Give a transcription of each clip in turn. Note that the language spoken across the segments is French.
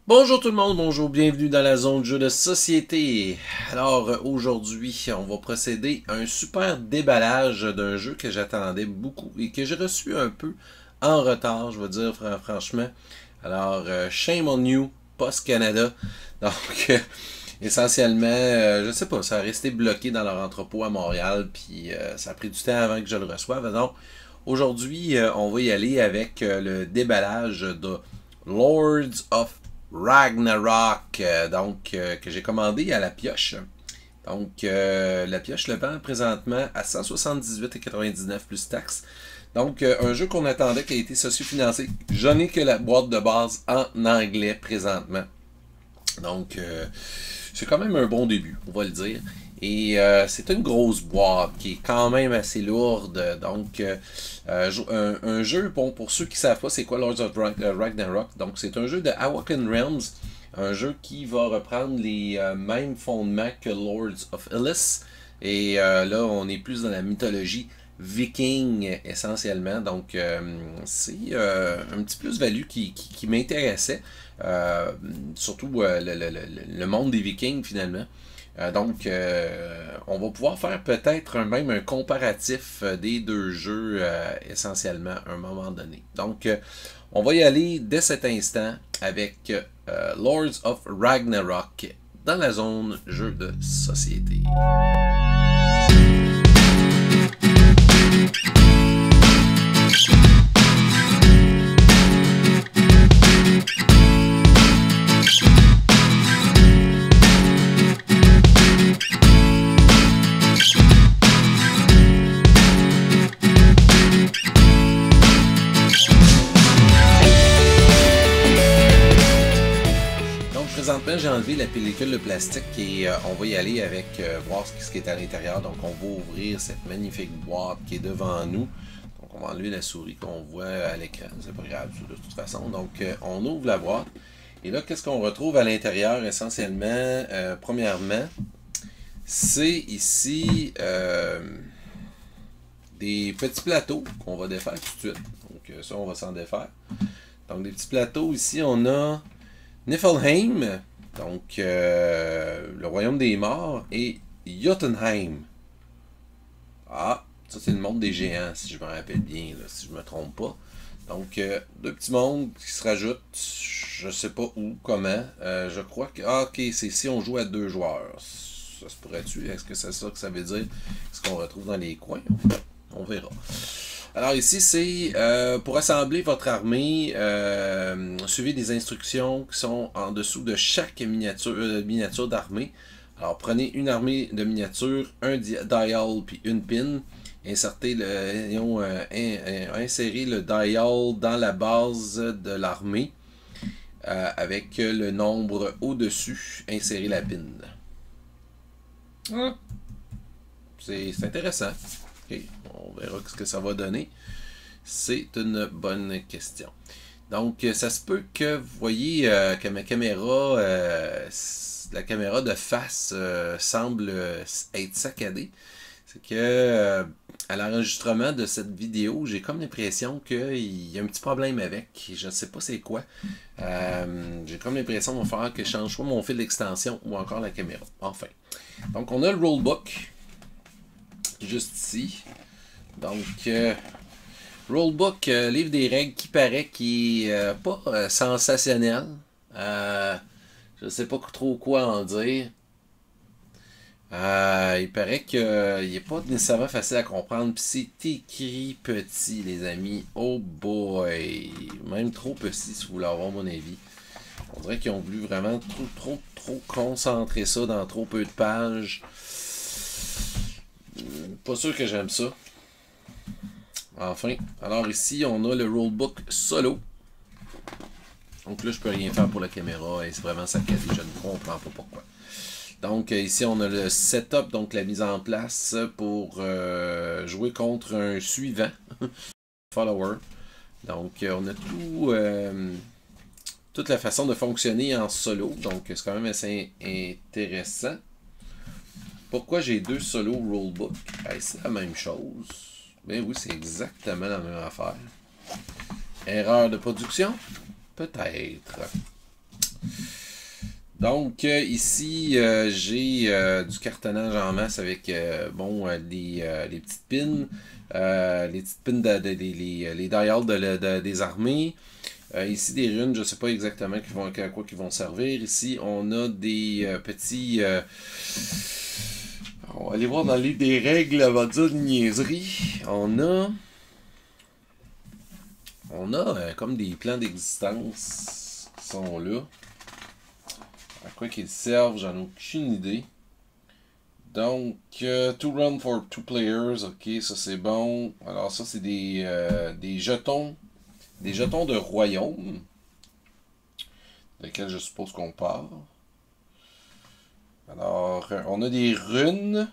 Bonjour tout le monde, bonjour, bienvenue dans la zone jeu de société. Alors aujourd'hui, on va procéder à un super déballage d'un jeu que j'attendais beaucoup et que j'ai reçu un peu en retard, je vais dire franchement. Alors, shame on you, Post Canada. Donc, essentiellement, je sais pas, ça a resté bloqué dans leur entrepôt à Montréal, puis ça a pris du temps avant que je le reçoive. Donc, aujourd'hui, on va y aller avec le déballage de Lords of Ragnarok, que j'ai commandé à la pioche. Donc, la pioche le vend présentement à 178,99 plus taxes. Donc, un jeu qu'on attendait qui a été socio-financé. Je n'ai que la boîte de base en anglais présentement. Donc, c'est quand même un bon début, on va le dire. Et c'est une grosse boîte qui est quand même assez lourde. Donc, un jeu, bon, pour ceux qui ne savent pas c'est quoi Lords of Ragnarok, donc c'est un jeu de Awaken Realms, un jeu qui va reprendre les mêmes fondements que Lords of Illis. Et là, on est plus dans la mythologie viking essentiellement. Donc, c'est un petit plus-value qui m'intéressait. Surtout le monde des vikings finalement. Donc, on va pouvoir faire peut-être même un comparatif des deux jeux essentiellement à un moment donné. Donc, on va y aller dès cet instant avec Lords of Ragnarok dans la zone jeu de société. Présentement, j'ai enlevé la pellicule de plastique et on va y aller avec voir ce qui est à l'intérieur. Donc, on va ouvrir cette magnifique boîte qui est devant nous. Donc, on va enlever la souris qu'on voit à l'écran. C'est pas grave de toute façon. Donc, on ouvre la boîte. Et là, qu'est-ce qu'on retrouve à l'intérieur essentiellement? Premièrement, c'est ici des petits plateaux qu'on va défaire tout de suite. Donc, ça, on va s'en défaire. Donc, des petits plateaux. Ici, on a Niflheim, donc le royaume des morts, et Jotunheim. Ah, ça c'est le monde des géants, si je me rappelle bien, là, si je me trompe pas. Donc, deux petits mondes qui se rajoutent, je sais pas où, comment. Je crois que... Ah, ok, c'est si on joue à deux joueurs. Ça se pourrait-tu? Est-ce que c'est ça que ça veut dire? Ce qu'on retrouve dans les coins? On verra. Alors ici, c'est pour assembler votre armée, suivez des instructions qui sont en dessous de chaque miniature d'armée. Alors prenez une armée de miniature, un dial puis une pin. Insérez le dial dans la base de l'armée avec le nombre au-dessus. Insérez la pin. C'est intéressant. Okay. On verra ce que ça va donner. C'est une bonne question. Donc, ça se peut que vous voyez que ma caméra, la caméra de face semble être saccadée. C'est que à l'enregistrement de cette vidéo, j'ai comme l'impression qu'il y a un petit problème avec. Je ne sais pas c'est quoi. J'ai comme l'impression qu'il va falloir que je change soit mon fil d'extension ou encore la caméra. Enfin. Donc, on a le rollbook. Juste ici. Donc, Rulebook, livre des règles qui paraît qui est pas sensationnel. Je sais pas trop quoi en dire. Il paraît qu'il n'est pas nécessairement facile à comprendre. Puis c'est écrit petit, les amis. Oh boy! Même trop petit, si vous voulez avoir mon avis. On dirait qu'ils ont voulu vraiment trop concentrer ça dans trop peu de pages. Pas sûr que j'aime ça. Enfin, alors ici, on a le rulebook solo. Donc là, je peux rien faire pour la caméra et c'est vraiment saccadé. Je ne comprends pas pourquoi. Donc ici, on a le setup, donc la mise en place pour jouer contre un suivant. Follower. Donc, on a toute la façon de fonctionner en solo. Donc, c'est quand même assez intéressant. Pourquoi j'ai deux solo rulebook? C'est la même chose. Mais oui, c'est exactement la même affaire. Erreur de production? Peut-être. Donc, ici, j'ai du cartonnage en masse avec, bon, les petites pins, les petites pins, les dials des armées. Ici, des runes, je ne sais pas exactement à quoi ils vont servir. Ici, on a des petits... on va aller voir dans le livre des règles, on va dire une niaiserie. On a comme des plans d'existence qui sont là. À quoi qu'ils servent, j'en ai aucune idée. Donc, to run for 2 players, ok, ça c'est bon. Alors ça c'est des jetons de royaume, lesquels je suppose qu'on part. Alors, on a des runes.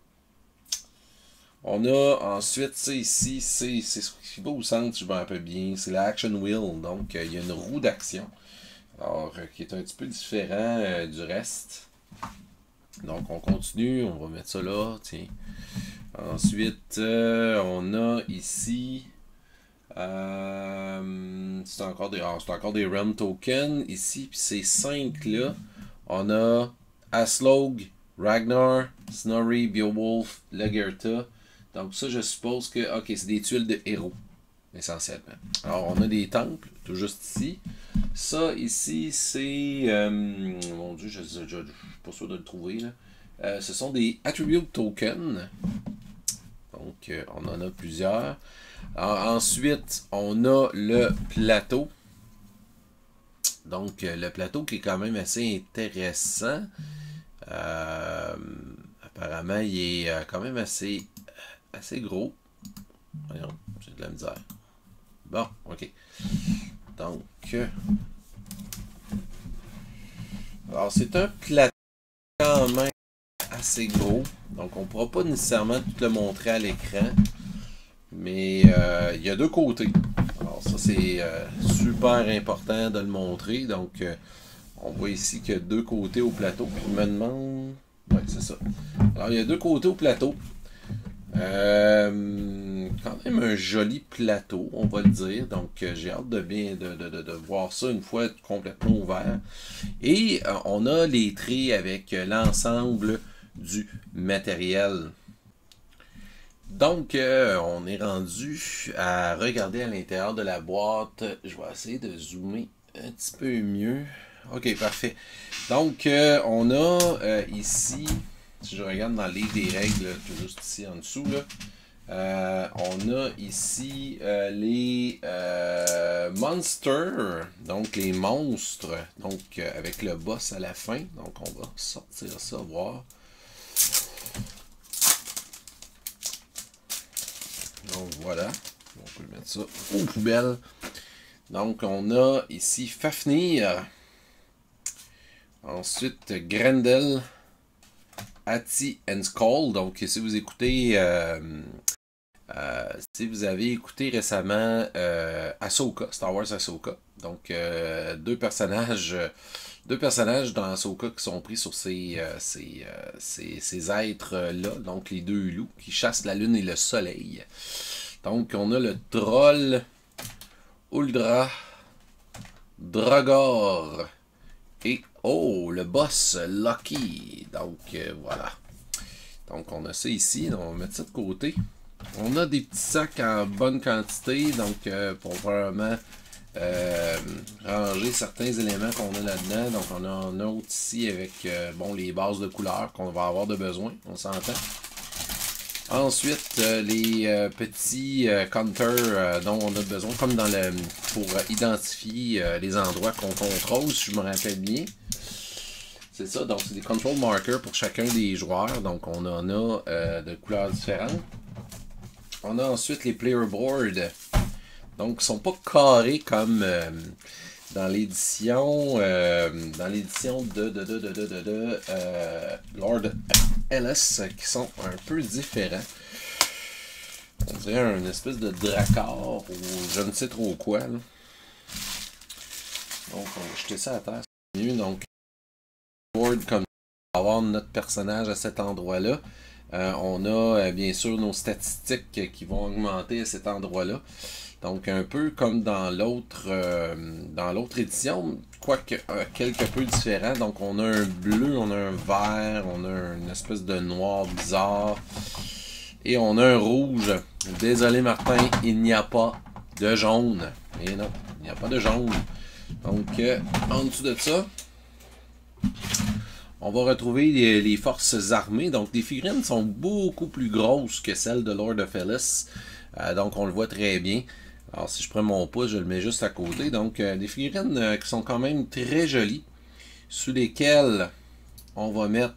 On a ensuite, ça ici, c'est ce qui va au centre, si je me rappelle bien, c'est la Action Wheel, donc il y a une roue d'action. Alors, qui est un petit peu différent du reste. Donc, on continue, on va mettre ça là, tiens. Ensuite, on a ici, c'est encore des Realm Tokens, ici, puis ces 5-là, on a Aslog, Ragnar, Snorri, Beowulf, Lagertha. Donc, ça, je suppose que, ok, c'est des tuiles de héros, essentiellement. Alors, on a des temples, tout juste ici. Ça, ici, c'est... mon Dieu, je ne suis pas sûr de le trouver. Là. Ce sont des Attribute Tokens. Donc, on en a plusieurs. Alors, ensuite, on a le plateau. Donc, le plateau qui est quand même assez intéressant. Apparemment, il est quand même assez gros. Voyons, j'ai de la misère. Bon, ok. Donc, alors c'est un plateau quand même assez gros. Donc, on ne pourra pas nécessairement tout le montrer à l'écran. Mais il y a deux côtés. Alors, ça, c'est super important de le montrer. Donc, on voit ici qu'il y a deux côtés au plateau. Puis, je me demande... Oui, c'est ça. Alors, il y a deux côtés au plateau. Quand même un joli plateau, on va le dire. Donc, j'ai hâte de voir ça une fois complètement ouvert. Et on a les traits avec l'ensemble du matériel. Donc, on est rendu à regarder à l'intérieur de la boîte. Je vais essayer de zoomer un petit peu mieux. Ok, parfait. Donc, on a ici... Si je regarde dans le livre des règles, tout juste ici en dessous, là, on a ici les monsters, donc les monstres, donc avec le boss à la fin. Donc on va sortir ça, voir. Donc voilà, on peut mettre ça aux poubelles. Donc on a ici Fafnir, ensuite Grendel, Ati and Skull. Donc, si vous écoutez, si vous avez écouté récemment Ahsoka, Star Wars Ahsoka, donc deux personnages dans Ahsoka qui sont pris sur ces êtres-là, donc les deux loups qui chassent la lune et le soleil. Donc, on a le troll Uldra Dragor. Et, oh, le boss Lucky. Donc, voilà. Donc, on a ça ici. Donc, on va mettre ça de côté. On a des petits sacs en bonne quantité. Donc, pour vraiment ranger certains éléments qu'on a là-dedans. Donc, on a un autre ici avec, bon, les bases de couleurs qu'on va avoir de besoin. On s'entend. Ensuite, les petits counters dont on a besoin, comme dans le pour identifier les endroits qu'on contrôle, si je me rappelle bien. C'est ça, donc c'est des control markers pour chacun des joueurs. Donc on en a de couleurs différentes. On a ensuite les player boards. Donc ils ne sont pas carrés comme dans l'édition de Lord Ellis, qui sont un peu différents. On dirait une espèce de dracar ou je ne sais trop quoi. Là. Donc on va jeter ça à terre. C'est mieux. Donc board comme ça, avoir notre personnage à cet endroit-là. On a bien sûr nos statistiques qui vont augmenter à cet endroit-là. Donc un peu comme dans l'autre édition, quoique quelque peu différent. Donc on a un bleu, on a un vert, on a une espèce de noir bizarre. Et on a un rouge. Désolé Martin, il n'y a pas de jaune. Et non, il n'y a pas de jaune. Donc en dessous de ça, on va retrouver les forces armées. Donc les figurines sont beaucoup plus grosses que celles de Lord of Ellis. Donc on le voit très bien. Alors si je prends mon pouce, je le mets juste à côté. Donc des figurines qui sont quand même très jolies. Sous lesquelles on va mettre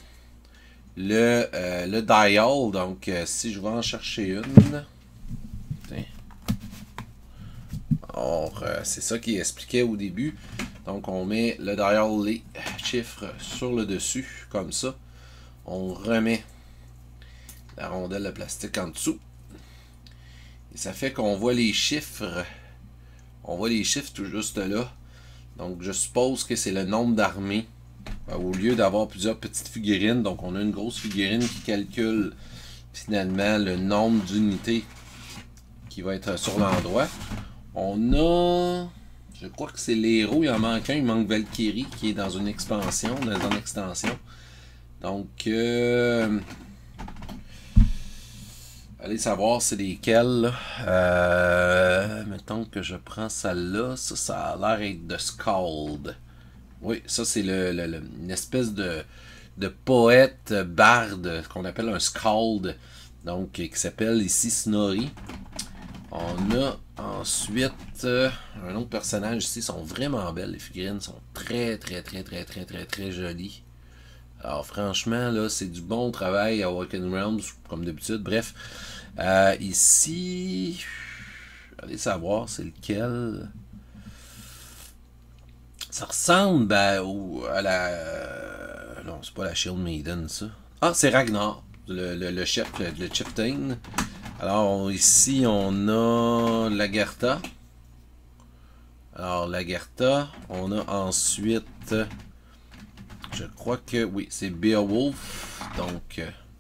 le dial. Donc si je vais en chercher une. Alors c'est ça qui expliquait au début. Donc on met le dial, les chiffres sur le dessus, comme ça. On remet la rondelle de plastique en dessous. Et ça fait qu'on voit les chiffres. On voit les chiffres tout juste là. Donc je suppose que c'est le nombre d'armées. Au lieu d'avoir plusieurs petites figurines, donc on a une grosse figurine qui calcule finalement le nombre d'unités qui va être sur l'endroit. On a... Je crois que c'est les héros, il en manque un, il manque Valkyrie qui est dans une expansion, dans une extension. Donc, allez savoir c'est lesquels. Mettons que je prends celle-là, ça a l'air d'être de Scald. Oui, ça c'est une espèce de poète barde qu'on appelle un Scald, donc qui s'appelle ici Snorri. On a ensuite un autre personnage ici, sont vraiment belles, les figurines sont très jolies. Alors franchement là c'est du bon travail à Awakened Realms comme d'habitude. Bref, ici, allez savoir c'est lequel. Ça ressemble à la... non, c'est pas la Shield Maiden ça. Ah, c'est Ragnar, le chef, le chieftain. Alors ici on a Lagertha. Alors Lagertha, on a ensuite, je crois que oui, c'est Beowulf. Donc,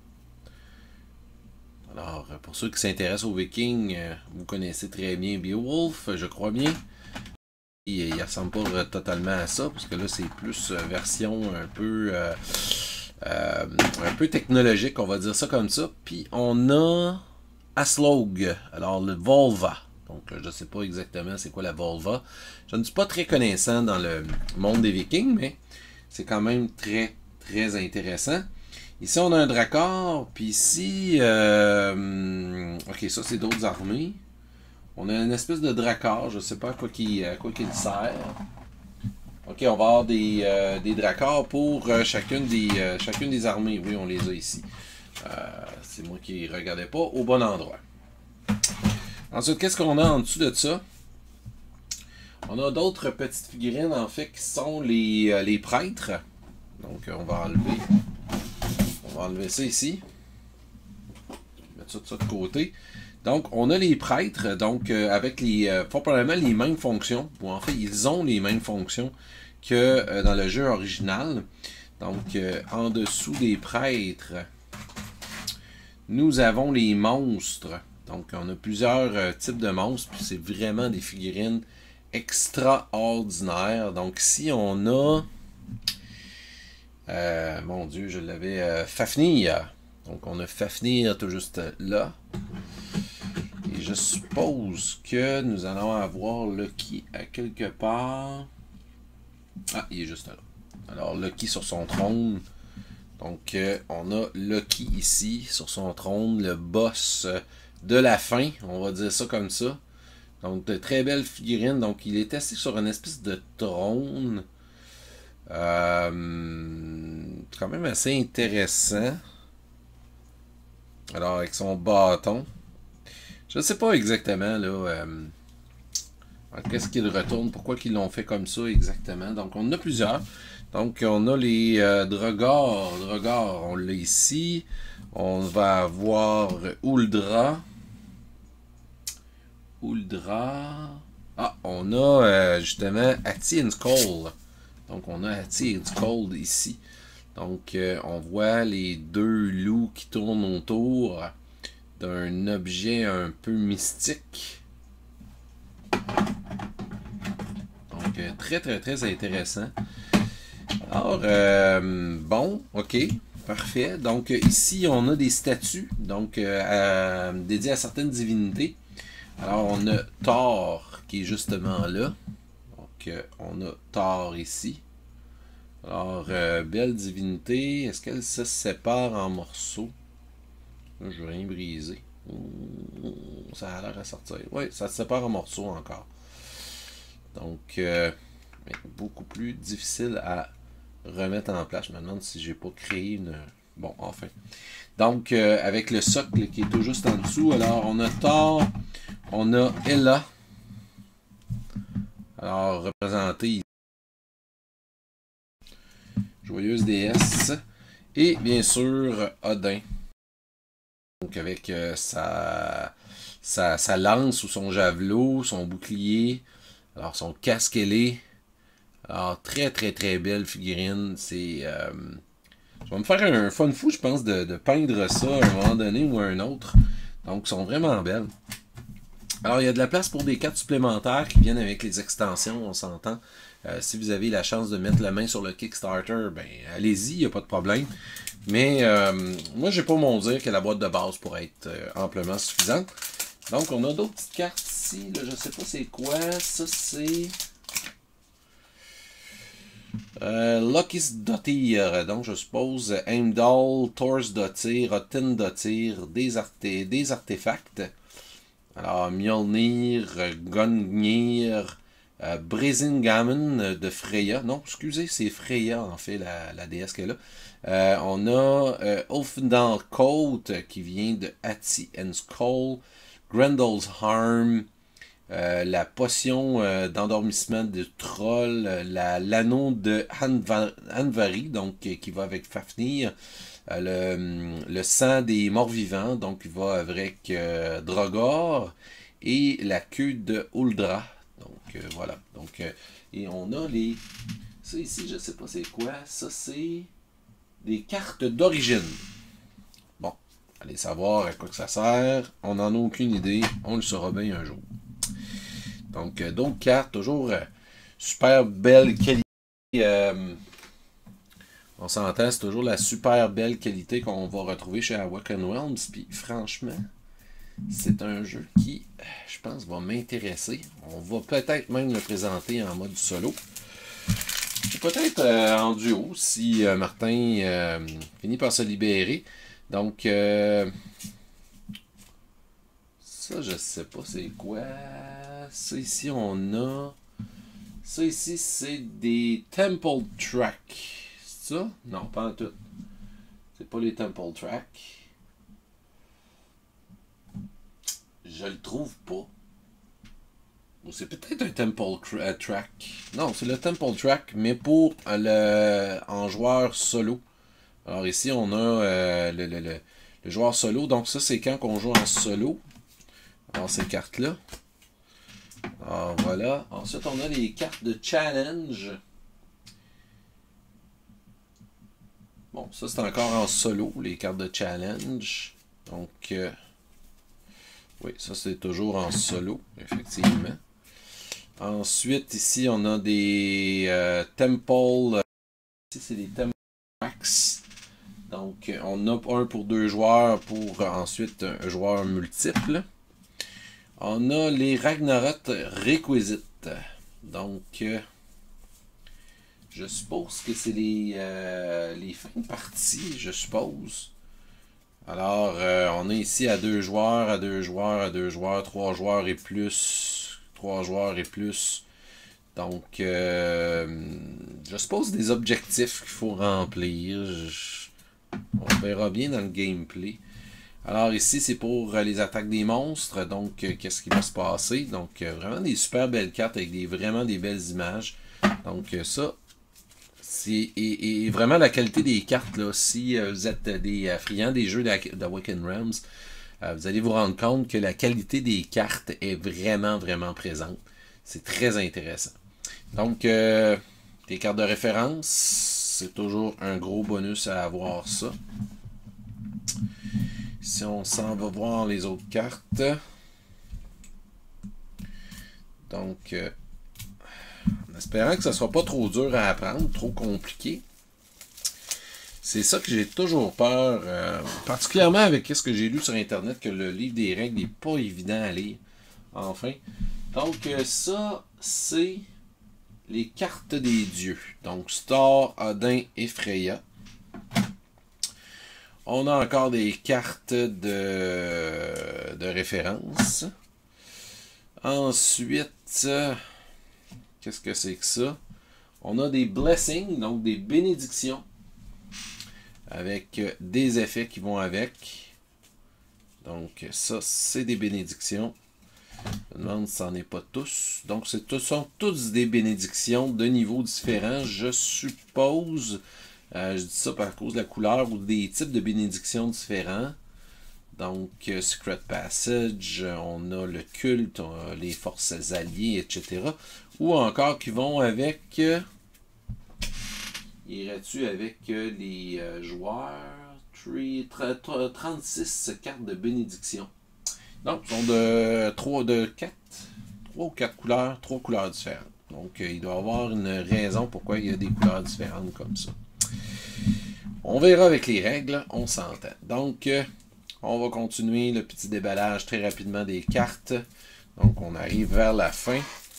alors pour ceux qui s'intéressent aux Vikings, vous connaissez très bien Beowulf, je crois bien. Il ressemble pas totalement à ça, parce que là c'est plus version un peu technologique, on va dire ça comme ça. Puis on a Aslog, alors le Volva. Donc je ne sais pas exactement c'est quoi la Volva. Je ne suis pas très connaissant dans le monde des Vikings, mais c'est quand même très intéressant. Ici on a un Drakkar, puis ici, ok, ça c'est d'autres armées. On a une espèce de Drakkar, je ne sais pas à quoi qu'il sert. Ok, on va avoir des Drakkars pour chacune des armées. Oui, on les a ici. C'est moi qui ne regardais pas au bon endroit. Ensuite, qu'est-ce qu'on a en dessous de ça? On a d'autres petites figurines, en fait, qui sont les prêtres. Donc, on va enlever ça ici. Mettre ça de côté. Donc, on a les prêtres, donc avec probablement les mêmes fonctions, ou en fait, ils ont les mêmes fonctions que dans le jeu original. Donc, en dessous des prêtres, nous avons les monstres. Donc, on a plusieurs types de monstres, puis c'est vraiment des figurines extraordinaires. Donc, ici, on a... mon Dieu, je l'avais... Fafnir. Donc, on a Fafnir tout juste là. Et je suppose que nous allons avoir Loki à quelque part. Ah, il est juste là. Alors, Loki sur son trône. Donc, on a Loki ici, sur son trône, le boss de la fin, on va dire ça comme ça. Donc, de très belles figurines. Donc, il est assis sur une espèce de trône. Quand même assez intéressant. Alors, avec son bâton. Je ne sais pas exactement, là, qu'est-ce qu'il retourne, pourquoi ils l'ont fait comme ça exactement. Donc, on en a plusieurs. Donc, on a les Draugr. Draugr, on l'a ici. On va avoir Uldra. Ah, on a justement Hati and Skoll. Donc, on a Hati and Skoll ici. Donc, on voit les deux loups qui tournent autour d'un objet un peu mystique. Donc, très, très, très intéressant. Alors, bon, ok, parfait. Donc, ici, on a des statues, donc, dédiées à certaines divinités. Alors, on a Thor, qui est justement là. Donc, on a Thor ici. Alors, belle divinité. Est-ce qu'elle se sépare en morceaux? Là, je veux rien briser. Ça a l'air à sortir. Oui, ça se sépare en morceaux encore. Donc, beaucoup plus difficile à remettre en place. Je me demande si j'ai pas créé une... Bon, enfin. Donc, avec le socle qui est tout juste en dessous. Alors, on a Thor, on a Hela. Alors, représenté joyeuse déesse. Et bien sûr, Odin. Donc, avec sa lance ou son javelot, son bouclier. Alors, son casque ailé. Alors, très, très, très belle figurine. C'est... je vais me faire un fun fou, je pense, de peindre ça à un moment donné ou à un autre. Donc, ils sont vraiment belles. Alors, il y a de la place pour des cartes supplémentaires qui viennent avec les extensions, on s'entend. Si vous avez la chance de mettre la main sur le Kickstarter, ben allez-y, il n'y a pas de problème. Mais moi, j'ai pas mon dire que la boîte de base pourrait être amplement suffisante. Donc, on a d'autres petites cartes ici. Là, je sais pas c'est quoi. Ça, c'est... Lokisdottir, donc je suppose Heimdall, Thorsdottir, Otindottir, des artefacts. Alors Mjolnir, Gungnir, Brisingamen de Freya. Non, excusez, c'est Freya en fait, la déesse qu'elle a. On a Ulfdal Coat qui vient de Ati and Skull, Grendel's Harm, la potion d'endormissement de troll, l'anneau de Hanvari, donc qui va avec Fafnir, le sang des morts-vivants, donc qui va avec Drogor, et la queue de Uldra. Donc voilà. Donc, et on a les... Ça ici, je sais pas c'est quoi. Ça, c'est des cartes d'origine. Bon, allez savoir à quoi que ça sert. On n'en a aucune idée. On le saura bien un jour. Donc, d'autres cartes, toujours super belle qualité. On s'entend, c'est toujours la super belle qualité qu'on va retrouver chez Awaken Realms. Puis, franchement, c'est un jeu qui, je pense, va m'intéresser. On va peut-être même le présenter en mode solo. Peut-être en duo, si Martin finit par se libérer. Donc, ça, je sais pas c'est quoi. Ça ici, on a... Ça ici, c'est des Temple Track. C'est ça? Non, pas en tout. C'est pas les Temple Track. Je le trouve pas. Ou c'est peut-être un Temple Track. Non, c'est le Temple Track, mais pour en joueur solo. Alors ici, on a le joueur solo. Donc ça, c'est quand on joue en solo. Alors ces cartes-là. Alors voilà. Ensuite, on a les cartes de challenge. Bon, ça c'est encore en solo, les cartes de challenge. Donc, oui, ça c'est toujours en solo, effectivement. Ensuite, ici, on a des Temple. Ici, c'est des Temple Max. Donc, on a un pour 2 joueurs, pour ensuite un joueur multiple. On a les Ragnarok Requisite. Donc, je suppose que c'est les fins de partie, je suppose. Alors, on est ici à 2 joueurs, à 2 joueurs, à 2 joueurs, 3 joueurs et plus. 3 joueurs et plus. Donc, je suppose des objectifs qu'il faut remplir. On verra bien dans le gameplay. Alors ici, c'est pour les attaques des monstres. Donc, qu'est-ce qui va se passer? Donc, vraiment des super belles cartes avec vraiment des belles images. Donc, ça, c'est et vraiment la qualité des cartes. Là, si vous êtes des friands des jeux d'Awaken Realms, vous allez vous rendre compte que la qualité des cartes est vraiment, vraiment présente. C'est très intéressant. Donc, des cartes de référence, c'est toujours un gros bonus à avoir ça. Si on s'en va voir les autres cartes. Donc, En espérant que ce ne soit pas trop dur à apprendre, trop compliqué. C'est ça que j'ai toujours peur, particulièrement avec ce que j'ai lu sur Internet, que le livre des règles n'est pas évident à lire. Enfin. Donc, ça, c'est les cartes des dieux. Donc, Star, Odin et Freya. On a encore des cartes de référence. Ensuite, qu'est-ce que c'est que ça? On a des blessings, donc des bénédictions, avec des effets qui vont avec. Donc, ça, c'est des bénédictions. Je me demande si ça n'en est pas tous. Donc, ce sont tous des bénédictions de niveaux différents, je suppose. Je dis ça par cause de la couleur ou des types de bénédictions différents. Donc, Secret Passage, on a le culte, on a les forces alliées, etc. Ou encore qui vont avec... irais-tu avec les joueurs? 36 cartes de bénédiction. Donc, ils sont de 3 ou 4 couleurs, 3 couleurs différentes. Donc, il doit y avoir une raison pourquoi il y a des couleurs différentes comme ça. On verra avec les règles, on s'entend. Donc, on va continuer le petit déballage très rapidement des cartes. Donc, on arrive vers la fin.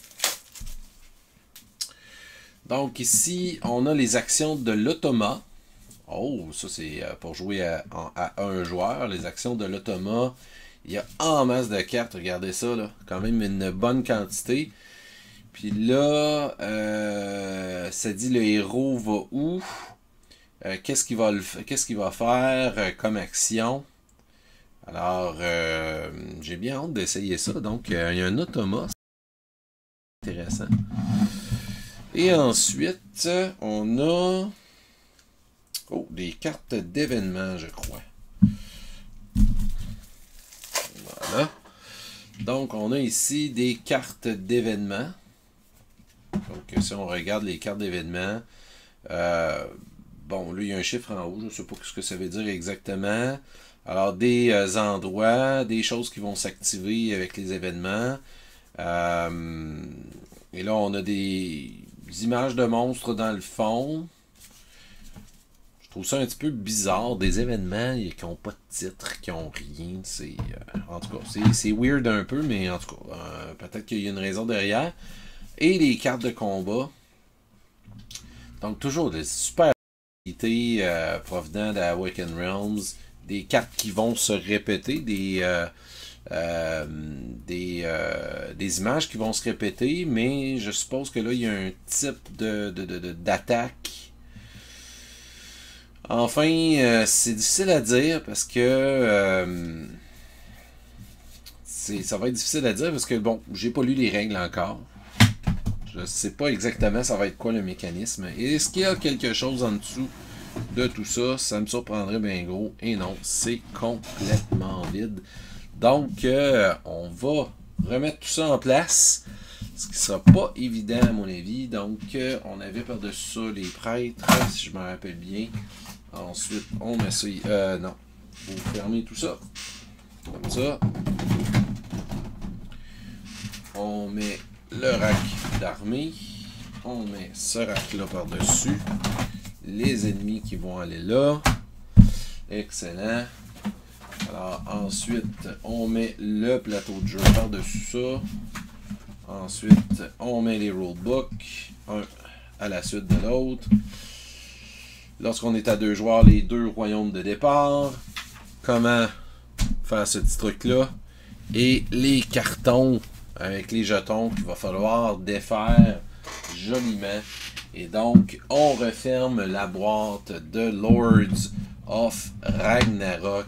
Donc, ici, on a les actions de l'automa. Oh, ça, c'est pour jouer à un joueur. Les actions de l'automa. Il y a en masse de cartes, regardez ça, là. Quand même une bonne quantité. Puis là, ça dit le héros va où? Qu'est-ce qu'il va faire comme action? Alors, j'ai bien hâte d'essayer ça. Donc, il y a un automa. C'est intéressant. Et ensuite, on a... oh, des cartes d'événements, je crois. Voilà. Donc, on a ici des cartes d'événements. Donc, si on regarde les cartes d'événements, bon, là, il y a un chiffre en haut. Je ne sais pas ce que ça veut dire exactement. Alors, des endroits, des choses qui vont s'activer avec les événements. Et là, on a des images de monstres dans le fond. Je trouve ça un petit peu bizarre. Des événements qui n'ont pas de titre, qui n'ont rien. En tout cas, c'est weird un peu, mais en tout cas, peut-être qu'il y a une raison derrière. Et les cartes de combat. Donc, toujours des super qualités provenant d'Awakened Realms. Des cartes qui vont se répéter. Des images qui vont se répéter, mais je suppose que là, il y a un type d'attaque. Enfin, c'est difficile à dire parce que ça va être difficile à dire parce que, bon, j'ai pas lu les règles encore. Je sais pas exactement ça va être quoi le mécanisme. Est-ce qu'il y a quelque chose en dessous de tout ça? Ça me surprendrait bien gros. Et non, c'est complètement vide. Donc, on va remettre tout ça en place. Ce qui ne sera pas évident à mon avis. Donc, on avait par-dessus ça les prêtres, si je me rappelle bien. Ensuite, on met ça... non. Vous fermez tout ça. Comme ça. On met le rack d'armée. On met ce rack-là par-dessus. Les ennemis qui vont aller là. Excellent. Alors, ensuite, on met le plateau de jeu par-dessus ça. Ensuite, on met les rulebooks, un à la suite de l'autre. Lorsqu'on est à 2 joueurs, les 2 royaumes de départ. Comment faire ce petit truc-là. Et les cartons avec les jetons qu'il va falloir défaire joliment. Et donc, on referme la boîte de Lords of Ragnarok.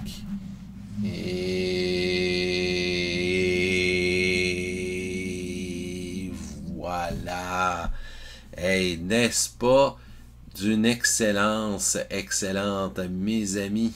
Et voilà. Hey, n'est-ce pas d'une excellence excellente, mes amis?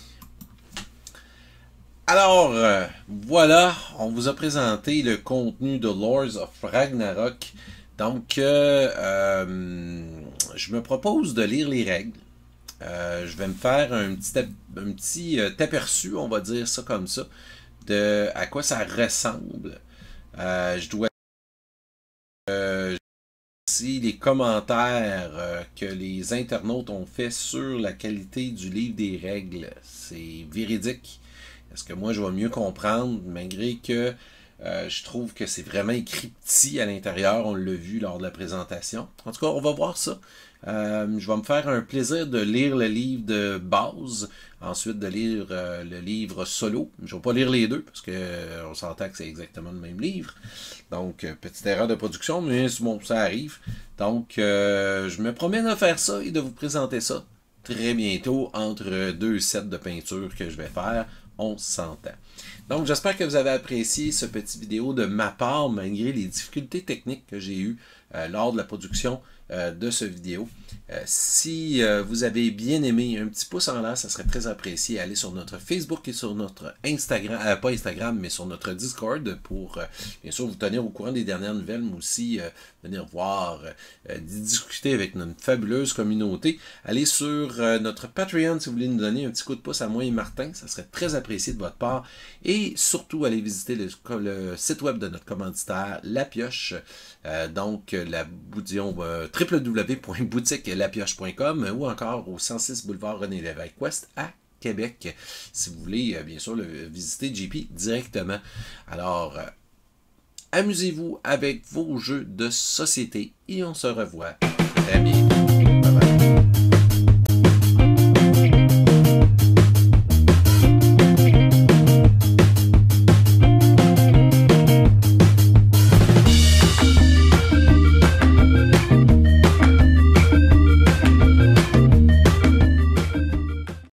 Alors, voilà, on vous a présenté le contenu de Lords of Ragnarok. Donc, je me propose de lire les règles. Je vais me faire un petit aperçu, on va dire ça comme ça, de à quoi ça ressemble. Je dois aussi les commentaires que les internautes ont fait sur la qualité du livre des règles. C'est véridique. Est-ce que moi je vais mieux comprendre, malgré que je trouve que c'est vraiment écrit petit à l'intérieur, on l'a vu lors de la présentation. En tout cas, on va voir ça. Je vais me faire un plaisir de lire le livre de base, ensuite de lire le livre solo. Je ne vais pas lire les deux, parce qu'on s'entend que c'est exactement le même livre. Donc, petite erreur de production, mais bon, ça arrive. Donc, je me promets de faire ça et de vous présenter ça très bientôt entre deux sets de peinture que je vais faire. On s'entend. Donc, j'espère que vous avez apprécié ce petit vidéo de ma part, malgré les difficultés techniques que j'ai eues lors de la production de ce vidéo. Si vous avez bien aimé, un petit pouce en l'air, ça serait très apprécié. Allez sur notre Facebook et sur notre Instagram, pas Instagram, mais sur notre Discord pour, bien sûr, vous tenir au courant des dernières nouvelles, mais aussi venir voir, discuter avec notre fabuleuse communauté. Allez sur notre Patreon si vous voulez nous donner un petit coup de pouce à moi et Martin, ça serait très apprécié de votre part. Et surtout, allez visiter le site web de notre commanditaire, La Pioche, donc la bouillon www.boutiquelapioche.com ou encore au 106 boulevard René Lévesque Ouest à Québec, si vous voulez bien sûr visiter JP directement. Alors, amusez-vous avec vos jeux de société et on se revoit très bientôt.